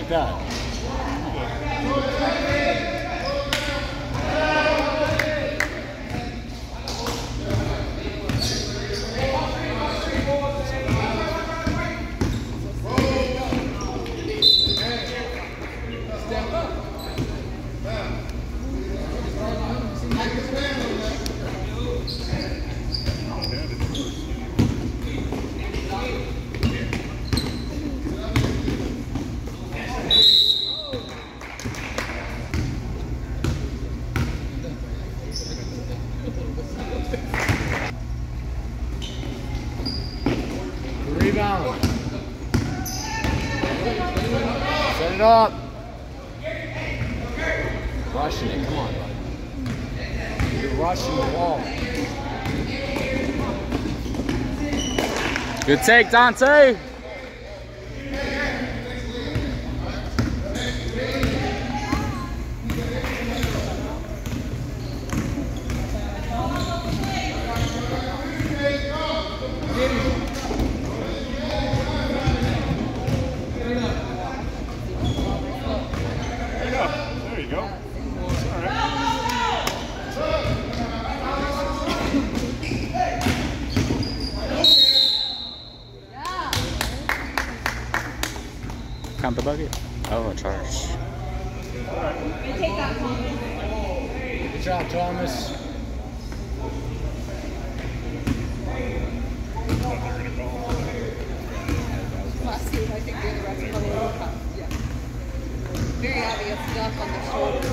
like that. Rebound. Set it up. Rushing it, come on, bud. You're rushing the ball. Good take, Dante. There you go. It's all right. Count the bucket. Oh, a charge. Good job, Thomas. Last year, I think the refs probably woke up. Yeah. Very obvious stuff on the shoulder.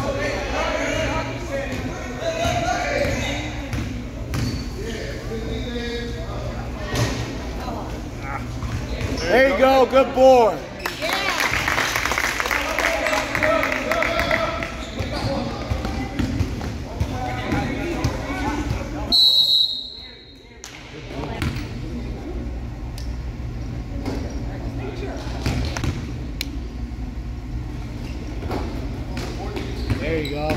There you go, good board. There you go.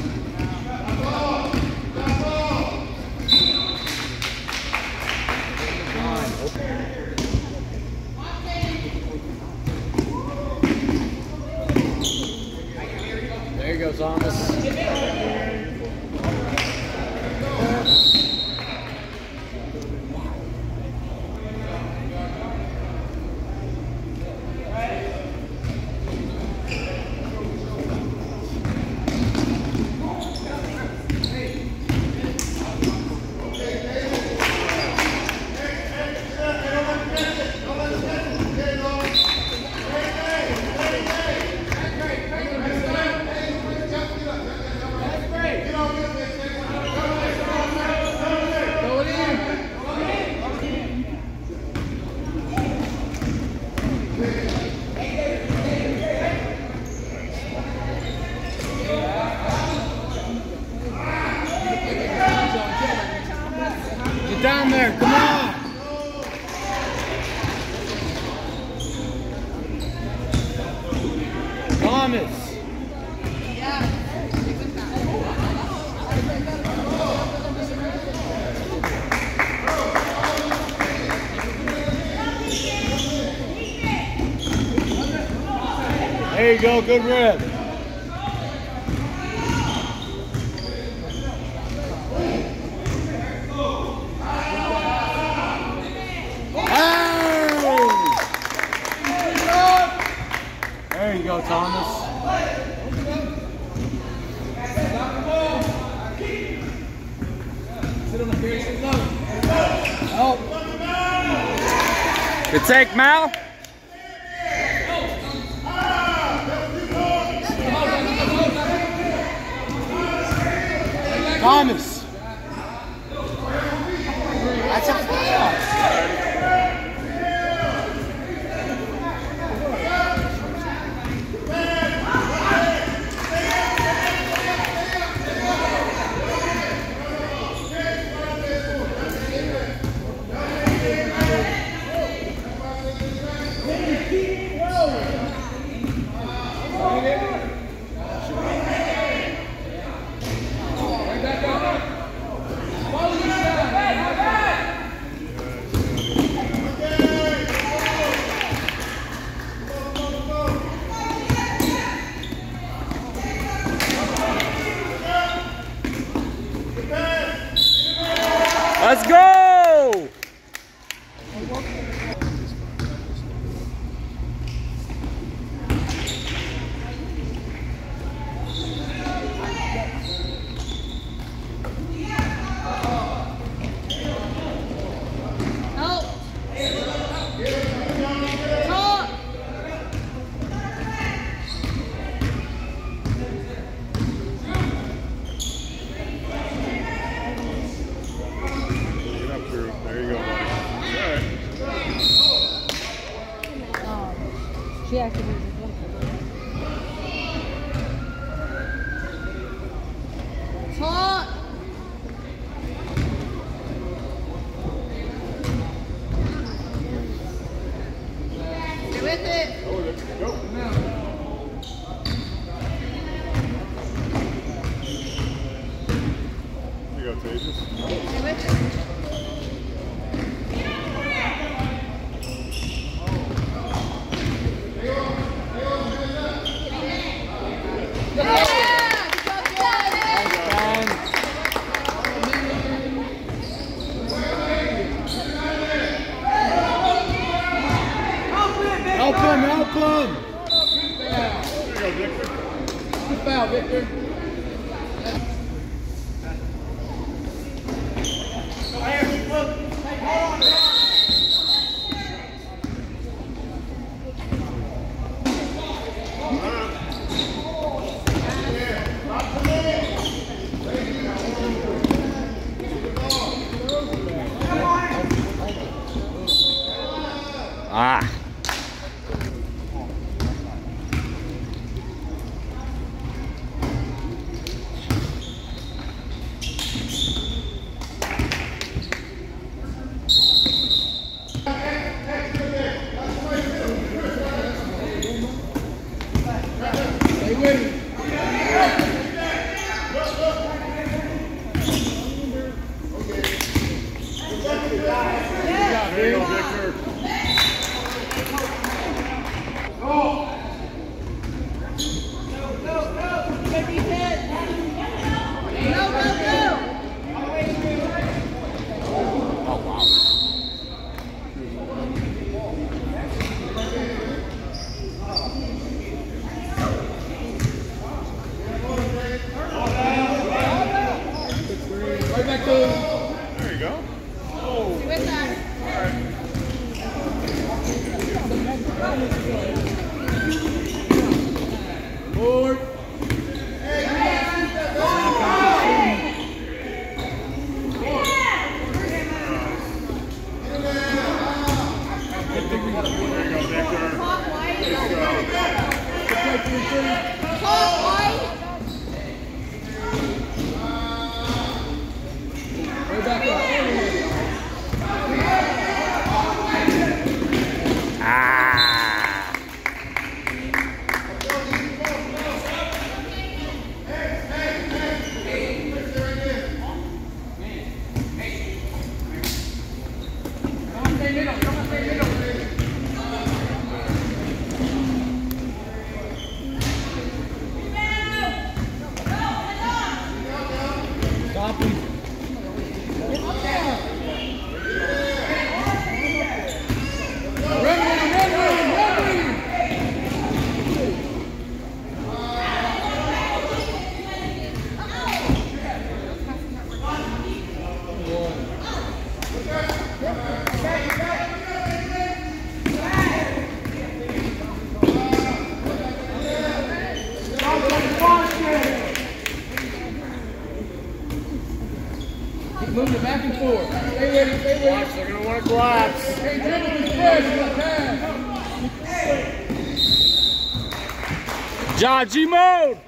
There you go, Thomas. Get down there, come on! Thomas! There you go, good rip. There you go, Thomas. Oh. Good take, Mal. Thomas. That's a foul. Back up. She actually uses one. Hot. Stay with it. Go with it. Go. There you go, Tejas. Stay with it. Help him! Help him! There you go, Victor. Good foul, Victor. Ah. Stay with him. There you go, Victor. Right back to him. There you go. Oh. With that. All right. Forward. There you go, Victor. Top white. Let's go. Top white. Right back up. Ah. Stop him. Keep moving it back and forth. Stay ready, stay ready. Watch, they're going to want to collapse. Hey, dribble this press, you can. John G mode.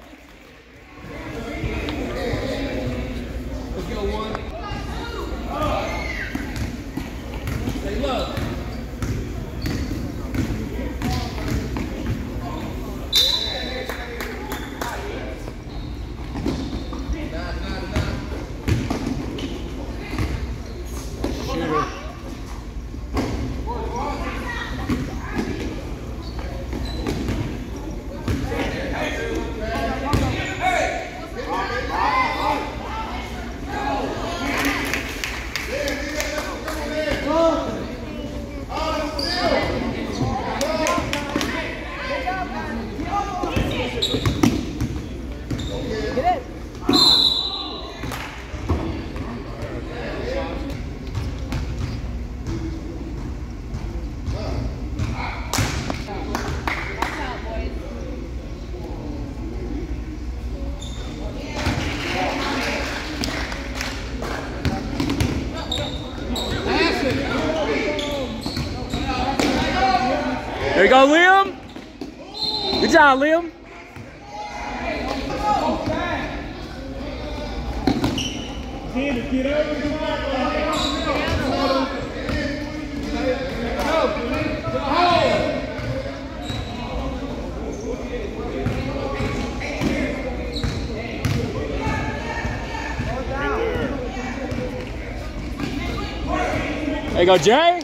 Let's go one. Stay low. There you go, Liam. Good job, Liam. Get over the There you go, Jay.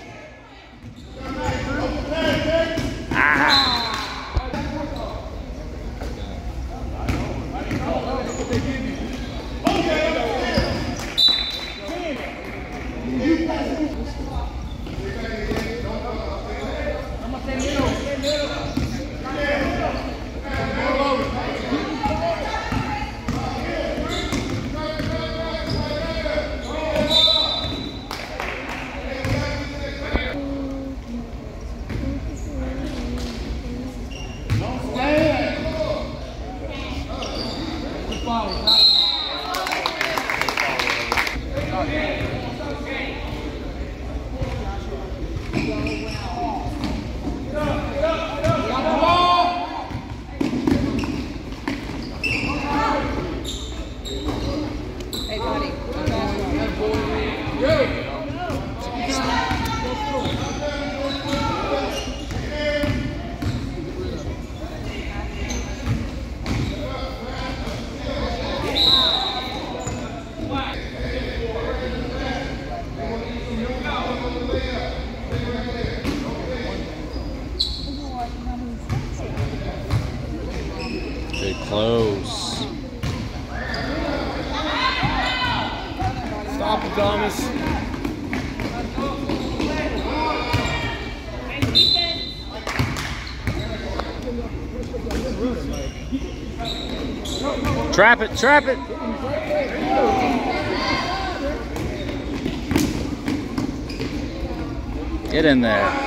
Hey, buddy. Good close. Stop it, Thomas. Trap it, trap it. Get in there.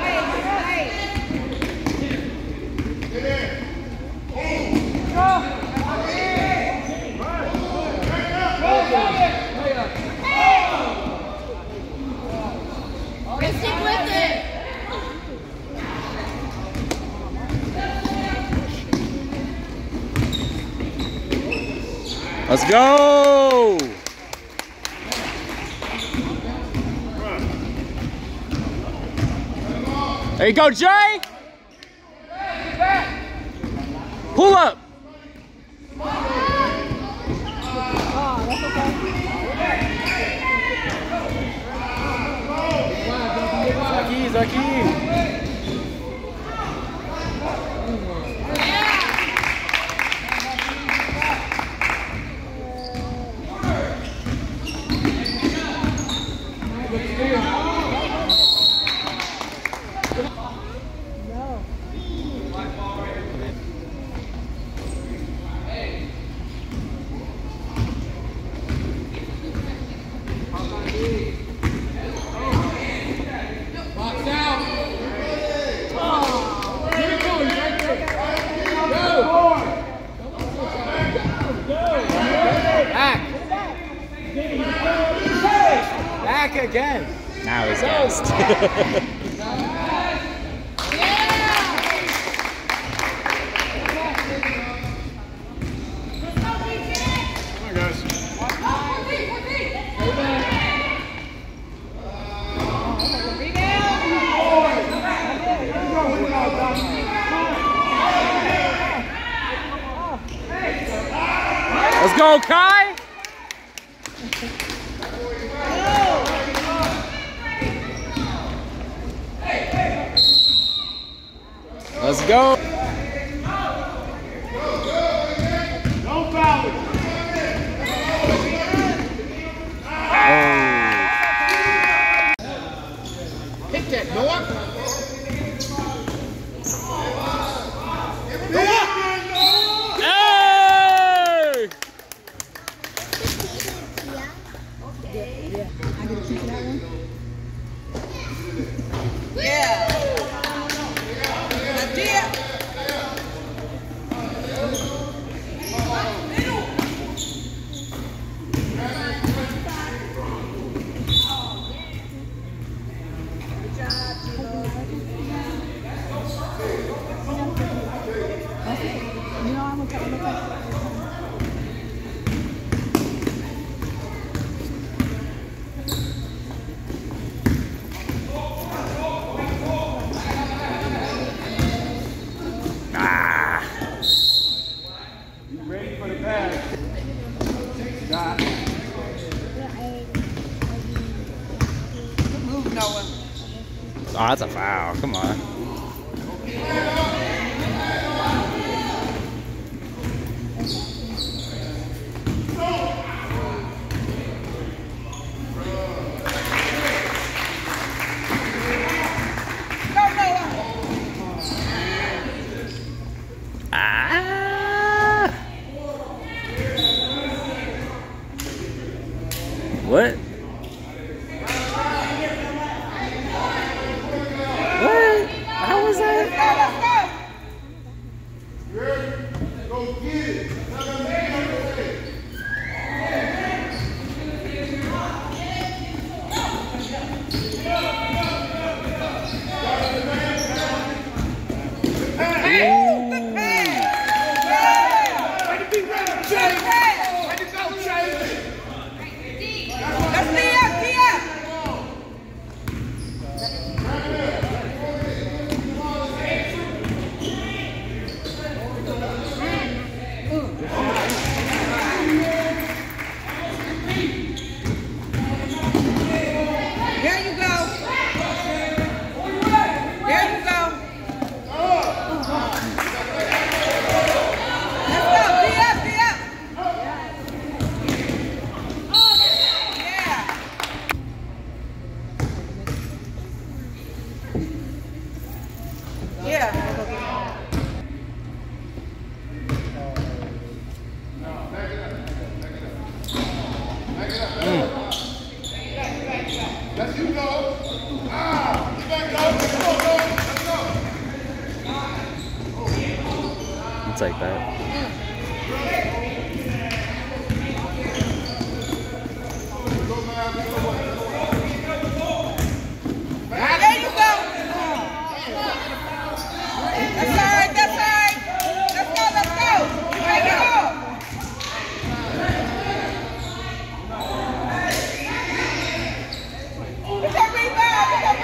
Stick with it. Let's go. There you go, Jay. Pull up. Zaki. Back again. Now he's gassed. Let's go, Kai! Let's go! Don't foul it. Hit that, Noah. Oh, that's a foul. Come on. What? What? How was that? Go get it. It's like that. There you go. That's all right. That's all right. Let's go. Let's go. Take it off. It's a rebound. It's a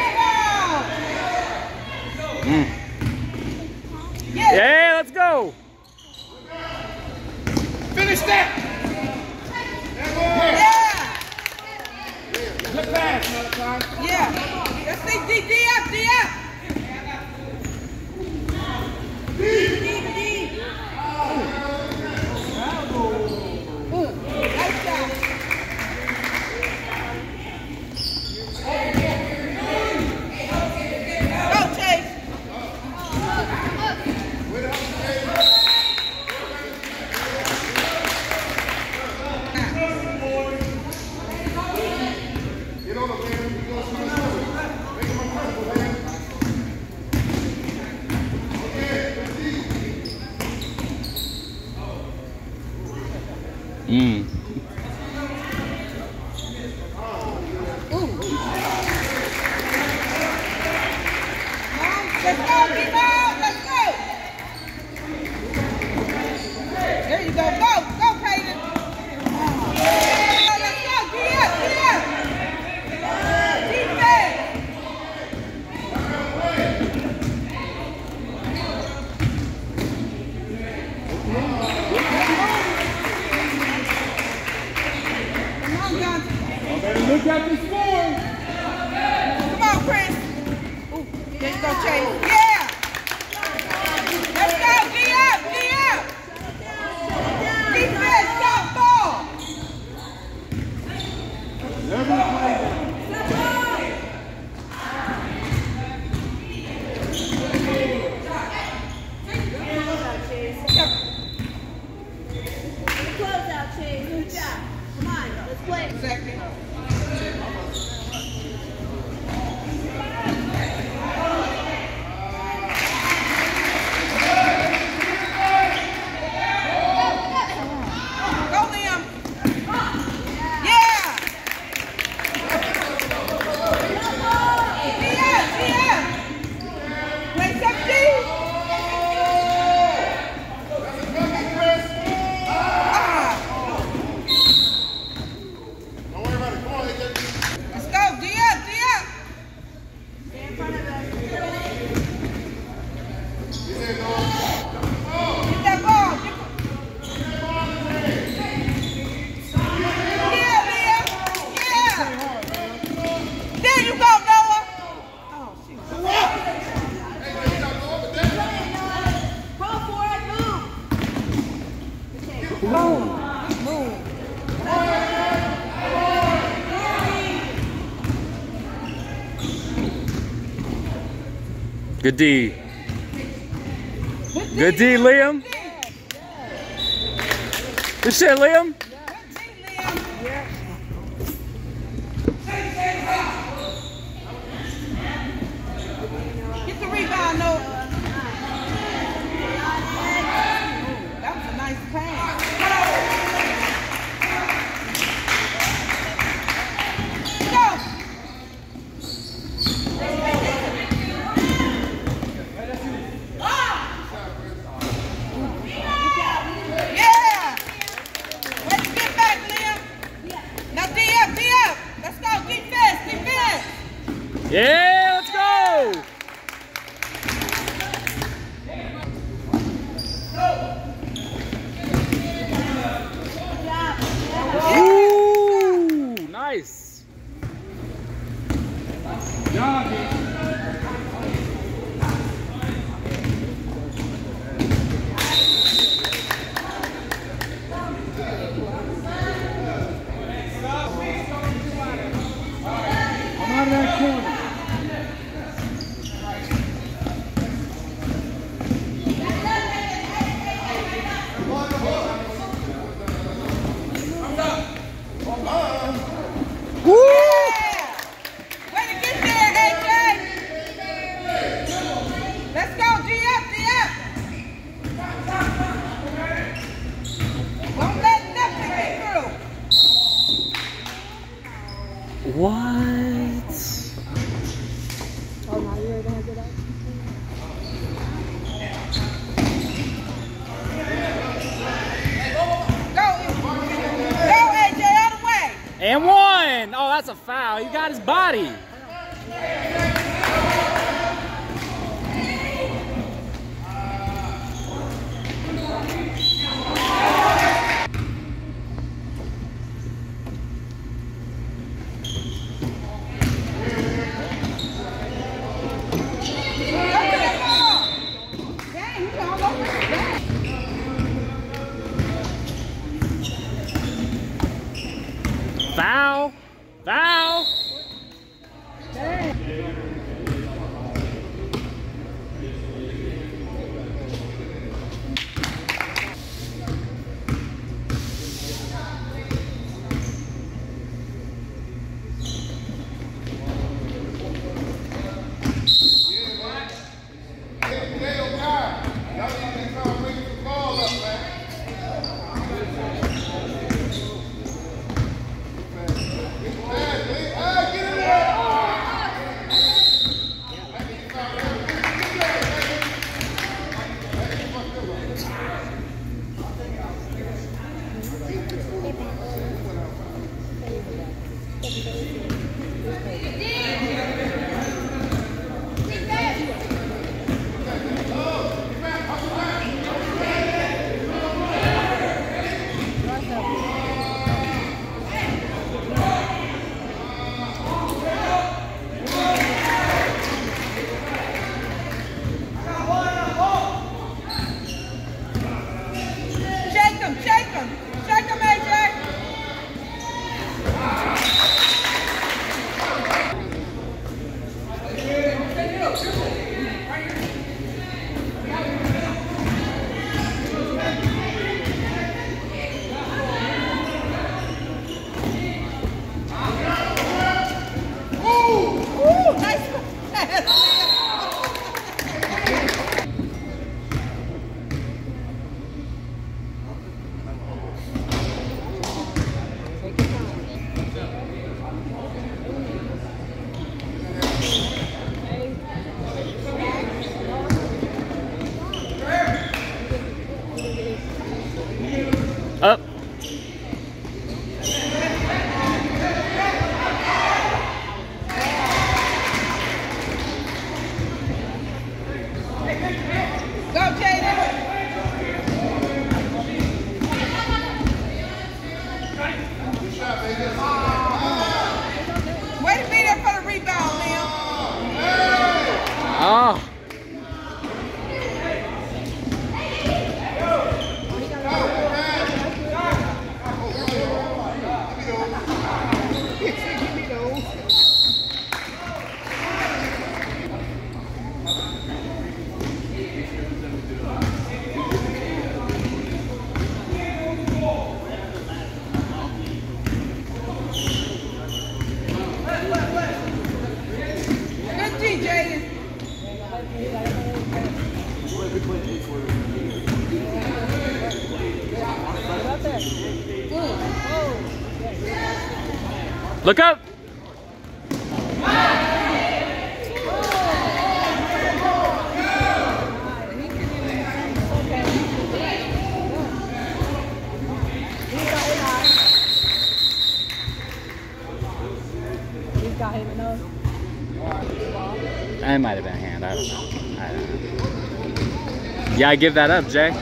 rebound. Yeah, let's go. Finish that. Yeah. Good pass. Yeah. Let's see. D up. D up. D. Nice job. Go, Chase. Get on the man. You go see the score. Make him uncomfortable, man. Let's go, rebound. Let's go. There you go. Go, Peyton. Let's go. D up. Defense. Come on, John. Better look at the score. Come on, Chris. Ooh, there you go, Chase. Yeah. Let's go. D up. Defense, stop ball. Never play that. Close out, Chase. Good job. Come on, let's play. Second. Good D. Good D, Liam. Good shit, Liam. Get the rebound, Noah. That was a nice pass. Go. Yeah. Way to get back, Liam. Now D up, D up. Let's go. Defense, defense. Yeah, let's go. Ooh, nice. I'm out of that corner. Woo! Yeah. Way to get there, AJ. Let's go, D up, D up. Don't let nothing get through. What? Oh, now you're gonna get up. Go, AJ, out of the way. And one. Oh, that's a foul. He got his body. Dang, he's all over the dang. Foul. Foul. Shake him, AJ. Ooh, nice pass. Up. Go, Jaden. Way to be there for the rebound, Liam. Oh. Look up. That might have been a hand. I don't know. Yeah, I give that up, Jay.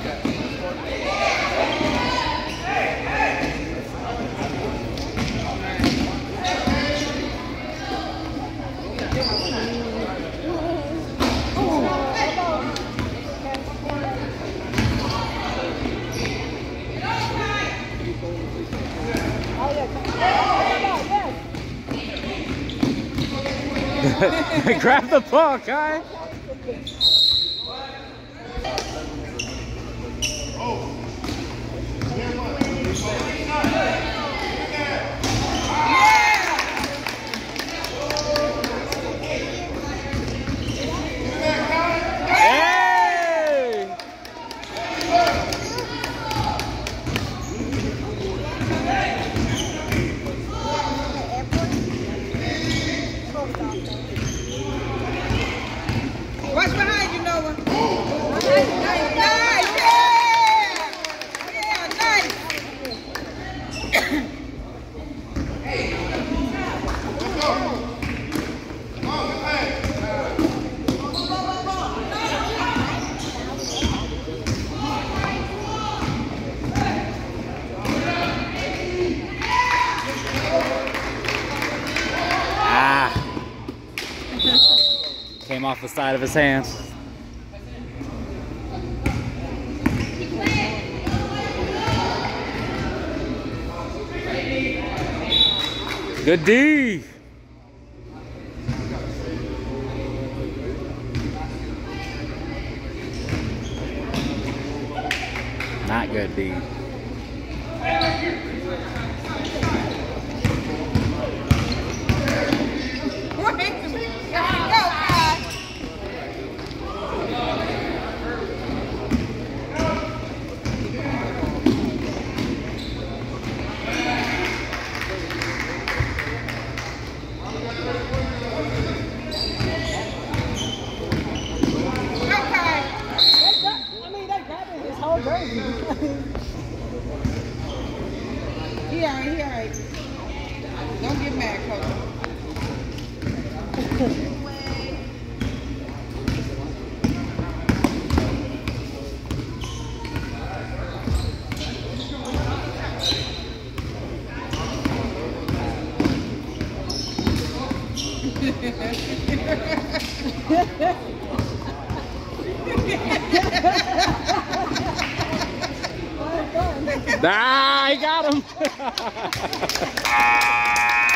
Grab the ball, Kai. Watch behind you, Noah. Nice, yeah! Yeah, nice! Came off the side of his hand. Good D. Not good D. He alright. Don't get mad, Coach. Ah, I got him.